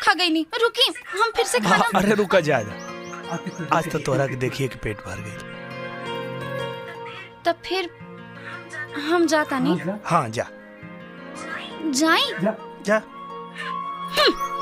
खा गई नहीं। रुकी, हम फिर से खाना। अरे रुका जा, आज तो तोरा के देखिए कि पेट भर गई। तब फिर हम जाता नहीं। हाँ जा जाई जा।